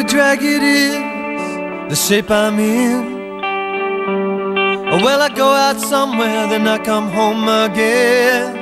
a drag it is, the shape I'm in. Well, I go out somewhere, then I come home again.